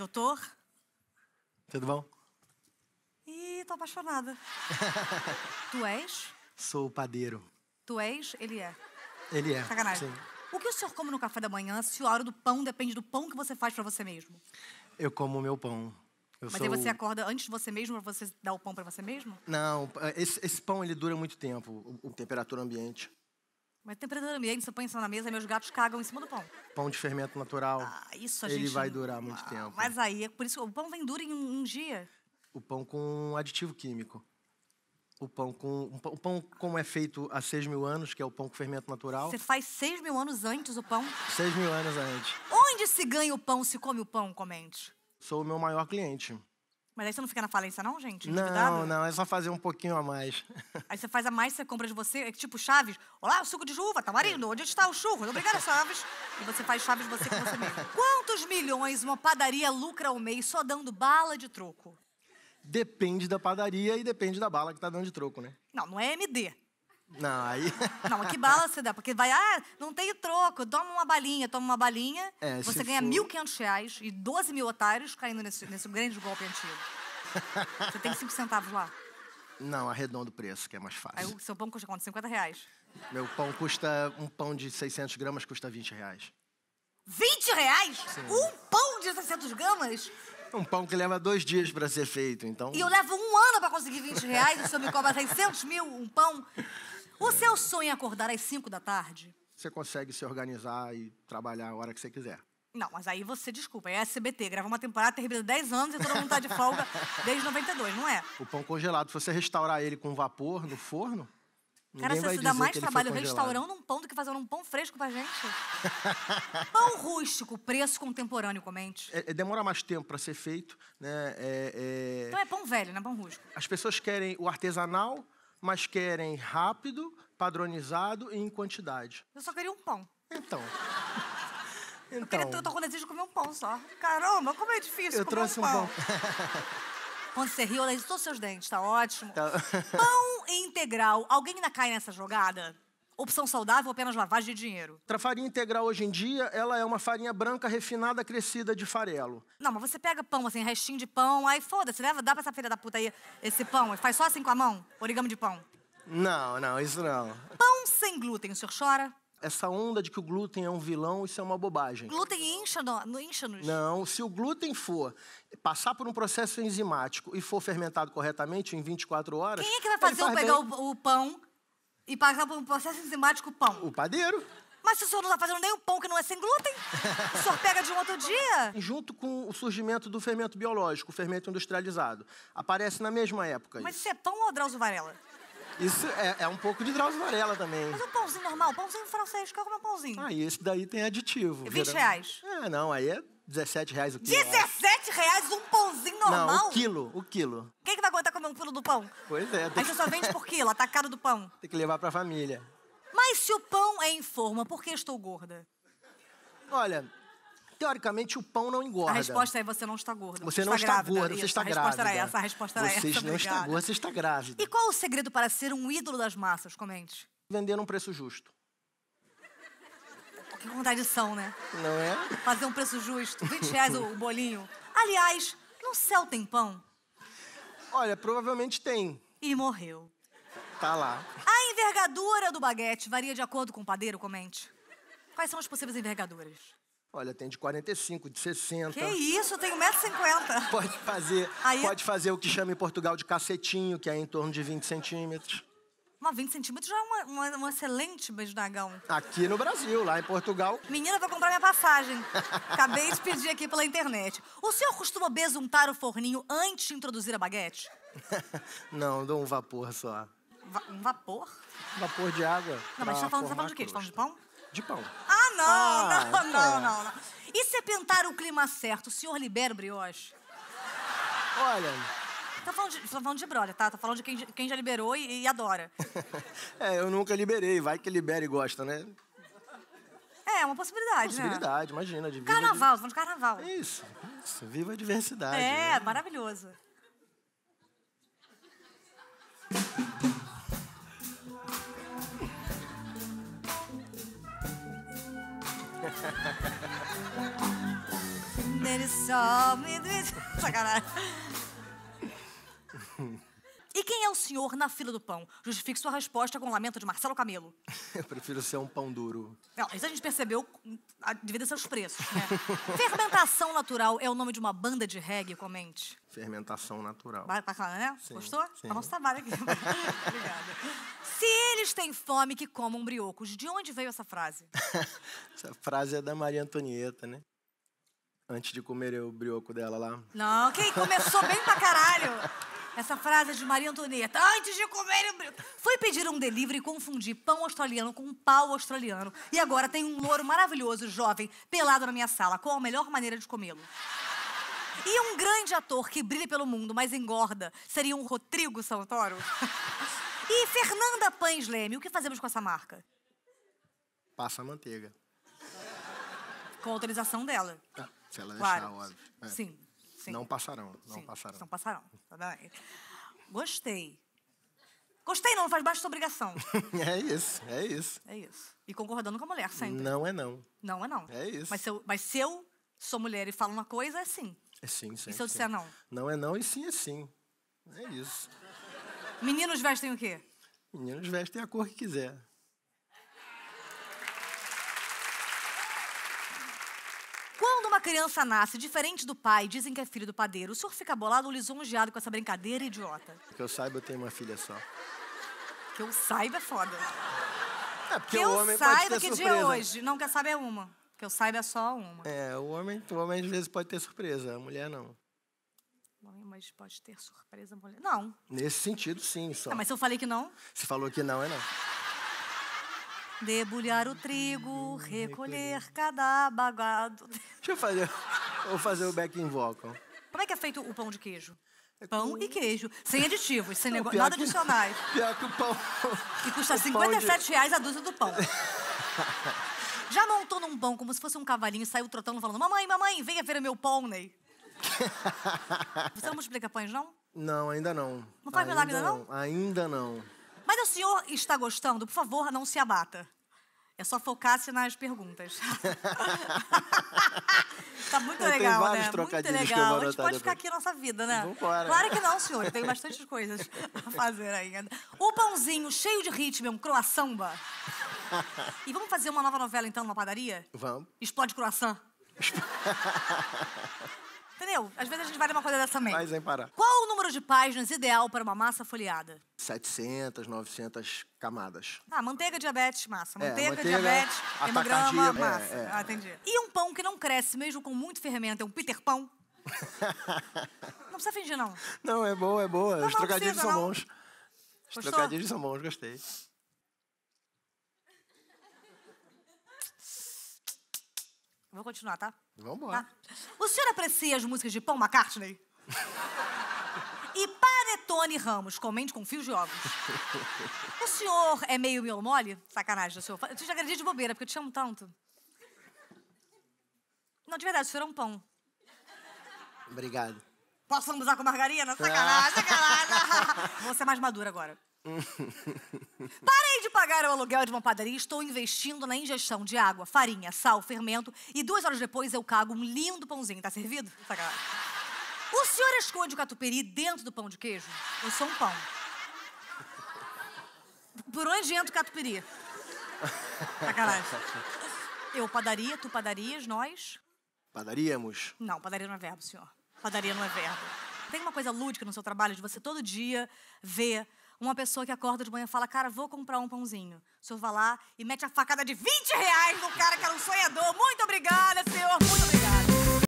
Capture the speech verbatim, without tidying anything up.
Doutor? Tudo bom? Ih, tô apaixonada. Tu és? Sou padeiro. Tu és? Ele é. Ele é. Sacanagem. Sim. O que o senhor come no café da manhã se a hora do pão depende do pão que você faz pra você mesmo? Eu como o meu pão. Eu Mas sou... aí você acorda antes de você mesmo pra você dar o pão pra você mesmo? Não, esse, esse pão ele dura muito tempo, o, o temperatura ambiente. Mas temperatura ambiente, você põe isso na mesa e meus gatos cagam em cima do pão. Pão de fermento natural. Ah, isso a ele gente... vai durar muito ah, tempo. Mas aí, é por isso que o pão vem duro em um, um dia. O pão com aditivo químico. O pão, com, o pão como é feito há seis mil anos, que é o pão com fermento natural. Você faz seis mil anos antes o pão? Seis mil anos antes. Onde se ganha o pão, se come o pão, comente? Sou o meu maior cliente. Mas aí você não fica na falência não, gente? Não, Endividado? não, é só fazer um pouquinho a mais. Aí você faz a mais, você compra de você, é tipo Chaves. Olá, o suco de uva, tamarindo, onde está o churro? Obrigada, Chaves. E você faz Chaves você com você mesmo. Quantos milhões uma padaria lucra ao mês só dando bala de troco? Depende da padaria e depende da bala que tá dando de troco, né? Não, não é M D. Não, aí... Não, mas que bala você dá? Porque vai, ah, não tem troco, toma uma balinha, toma uma balinha, É, você se ganha for- mil e quinhentos reais e doze mil otários caindo nesse, nesse grande golpe antigo. Você tem cinco centavos lá. Não, arredondo o preço, que é mais Aí fácil. o seu pão custa quanto? cinquenta reais. Meu pão custa... Um pão de seiscentos gramas custa vinte reais. vinte reais? Um pão de seiscentos gramas? Um pão que leva dois dias para ser feito, então... E eu levo um ano pra conseguir vinte reais e o senhor me cobra seiscentos mil um pão? O seu sonho é acordar às cinco da tarde? Você consegue se organizar e trabalhar a hora que você quiser. Não, mas aí você, desculpa, é S B T, grava uma temporada terrível de dez anos e todo mundo tá de folga desde noventa e dois, não é? O pão congelado, se você restaurar ele com vapor no forno, Cara, ninguém vai você dá dizer mais que ele foi trabalho congelado. restaurando um pão do que fazendo um pão fresco pra gente. Pão rústico, preço contemporâneo, comente. É, é, demora mais tempo para ser feito, né? É, é... Então é pão velho, não é pão rústico. As pessoas querem o artesanal, mas querem rápido, padronizado e em quantidade. Eu só queria um pão. Então... Eu, queria, Então, eu tô com desejo de comer um pão só. Caramba, como é difícil eu comer trouxe um um pão. pão. Quando você riu, ela disse todos os seus dentes, tá ótimo. Tá. Pão integral, alguém ainda cai nessa jogada? Opção saudável ou apenas lavagem de dinheiro? A farinha integral hoje em dia, ela é uma farinha branca refinada, crescida de farelo. Não, mas você pega pão, assim, restinho de pão, aí foda-se, leva, dá pra essa filha da puta aí esse pão, e faz só assim com a mão, origami de pão. Não, não, isso não. Pão sem glúten, o senhor chora? Essa onda de que o glúten é um vilão, isso é uma bobagem. Glúten incha, no, no incha-nos. Não, se o glúten for passar por um processo enzimático e for fermentado corretamente em vinte e quatro horas... Quem é que vai ele fazer eu faz pegar bem. o, o pão e passar por um processo enzimático o pão? O padeiro. Mas se o senhor não tá fazendo nem um pão que não é sem glúten, o senhor pega de um outro dia. Junto com o surgimento do fermento biológico, o fermento industrializado. Aparece na mesma época Mas isso. isso é pão ou Drauzio Varela? Isso é, é um pouco de Drauzio Varela também. Mas o pãozinho normal, pãozinho francês, quer comer pãozinho? Ah, e esse daí tem aditivo. vinte vira- reais. É, não, aí é dezessete reais o quilo. dezessete reais um pãozinho normal? Não, o quilo, o quilo. Quem é que vai aguentar comer um quilo do pão? Pois é, tem Aí você só vende por quilo, atacado do pão. tem que levar pra família. Mas se o pão é em forma, por que estou gorda? Olha, teoricamente o pão não engorda. A resposta é você não está gorda. Você não está grávida. gorda, você Isso, está a resposta grávida. era essa, a resposta era Você essa. não está obrigada. gorda, você está grávida. E qual o segredo para ser um ídolo das massas? Comente. Vender um preço justo, Que contradição, né? não é? Fazer um preço justo, vinte reais o, o bolinho. Aliás, no céu tem pão? Olha, provavelmente tem. E morreu. Tá lá. A envergadura do baguete varia de acordo com o padeiro? Comente. Quais são as possíveis envergaduras? Olha, tem de quarenta e cinco, de sessenta. Que isso, eu tenho um metro e cinquenta. Pode fazer, Aí- pode fazer o que chama em Portugal de cacetinho, que é em torno de vinte centímetros. Mas vinte centímetros já é uma, uma, um excelente beijo dragão. Aqui no Brasil, lá em Portugal. Menina, vou comprar minha passagem. Acabei de pedir aqui pela internet. O senhor costuma besuntar o forninho antes de introduzir a baguete? Não, dou um vapor só. Va um vapor? Vapor de água. Não, mas pra tá falando, tá formar falando de quê? Tá falando de crosta. pão? De pão. Ah, não, Ah, não, não, é. não, não. E se pintar o clima certo, o senhor libera o brioche? Olha, Tá falando de, tá falando de brother, tá? Tá falando de quem, quem já liberou e, e adora. é, eu nunca liberei. Vai que libera e gosta, né? É, uma possibilidade, né? Possibilidade, imagina. De viva Carnaval, tá falando de carnaval. De... Isso, isso. Viva a diversidade. É, né? maravilhoso. There de sol. Sacanagem. E quem é o senhor na fila do pão? Justifique sua resposta com o lamento de Marcelo Camelo. Eu prefiro ser um pão duro. Não, isso a gente percebeu devido a seus preços, né? Fermentação natural é o nome de uma banda de reggae, comente. Fermentação natural. Vai bacana, né? Sim, Gostou? sim. Tá nosso trabalho aqui. Obrigada. Se eles têm fome, que comam briocos. De onde veio essa frase? Essa frase é da Maria Antonieta, né? Antes de comer o brioco dela lá. Não, quem começou bem pra caralho. Essa frase é de Maria Antonieta. Antes de comer o brioco. Fui pedir um delivery e confundi pão australiano com um pau australiano. E agora tem um louro maravilhoso, jovem, pelado na minha sala. Qual a melhor maneira de comê-lo? E um grande ator que brilha pelo mundo, mas engorda, seria um Rodrigo Santoro? E Fernanda Pães Leme, o que fazemos com essa marca? Passa a manteiga. Com a autorização dela. Ah, se ela Claro. deixar, óbvio. É. Sim, sim. Não passarão, não Sim, passarão. Não passarão. Tá bem? Gostei. Gostei não, não faz baixo sua obrigação. É isso, é isso. É isso. E concordando com a mulher, sempre. Não é não. Não é não. É isso. Mas se eu, mas se eu sou mulher e falo uma coisa, é sim. É sim, sim. E se eu disser não? Não é não e sim é sim. É isso. Meninos vestem o quê? Meninos vestem a cor que quiser. Quando uma criança nasce diferente do pai, dizem que é filho do padeiro, o senhor fica bolado ou lisonjeado com essa brincadeira idiota? Que eu saiba, eu tenho uma filha só. Que eu saiba é foda. É, porque Que o eu homem pode saiba ter que surpresa. dia é hoje. Não, quer saber é uma. Que eu saiba é só uma. É, o homem, o homem às vezes pode ter surpresa, a mulher não. Mas pode ter surpresa, mulher. Não. Nesse sentido, sim, só. Ah, mas se eu falei que não? Se falou que não, é não. Debulhar o trigo, recolher cada bagado. Deixa eu fazer, vou fazer o backing vocal. Como é que é feito o pão de queijo? Pão e queijo, sem aditivos, sem Não, nego... pior nada que- adicionais. Pior que o pão... E custa o pão cinquenta e de- sete reais a dúzia do pão. Já montou num pão como se fosse um cavalinho e saiu trotando falando: mamãe, mamãe, venha ver o meu pônei. Você não multiplica pães, não? Não, ainda não. Não faz ainda milagre, não? Ainda não. Mas o senhor está gostando? Por favor, não se abata. É só focar-se nas perguntas. Tá muito Eu tenho legal, vários né? Muito trocadilhos que eu legal. vou A gente anotar pode ficar depois. aqui a nossa vida, né? Vambora. Claro que não, senhor. Eu tenho bastante coisas a fazer ainda. O pãozinho cheio de ritmo é um croissamba. E vamos fazer uma nova novela, então, numa padaria? Vamos. Explode croissant. Entendeu? Às vezes a gente vai numa coisa dessa também. Vai sem parar. Qual o número de páginas ideal para uma massa folheada? setecentas, novecentas camadas. Ah, manteiga, diabetes, massa. É, Manteiga, manteiga, diabetes, a hemograma, tacardia, massa. é, é. Ah, entendi. E um pão que não cresce, mesmo com muito fermento, é um Peter Pão? Não precisa fingir, não. Não, é boa, é boa. Não, Os não trocadilhos precisa, são não. bons. Os Gostou? trocadilhos são bons, gostei. Vou continuar, tá? Vambora. Tá? O senhor aprecia as músicas de Paul McCartney? E Panetone Ramos, comente com fios de ovos. O senhor é meio miolo mole? Sacanagem, o senhor. Eu te acredito de bobeira, porque eu te amo tanto. Não, de verdade, o senhor é um pão. Obrigado. Posso lambuzar com margarina? Sacanagem, sacanagem. Vou ser mais madura agora. Parei de pagar o aluguel de uma padaria e estou investindo na ingestão de água, farinha, sal, fermento e duas horas depois eu cago um lindo pãozinho. Tá servido? Sacanagem. O senhor esconde o catupiry dentro do pão de queijo? Eu sou um pão. Por onde entra o catupiry? Sacanagem. Eu padaria, tu padarias, nós? Padaríamos. Não, padaria não é verbo, senhor. Padaria não é verbo. Tem uma coisa lúdica no seu trabalho de você todo dia ver uma pessoa que acorda de manhã e fala: cara, vou comprar um pãozinho. O senhor vai lá e mete a facada de vinte reais no cara que era um sonhador. Muito obrigada, senhor. Muito obrigada.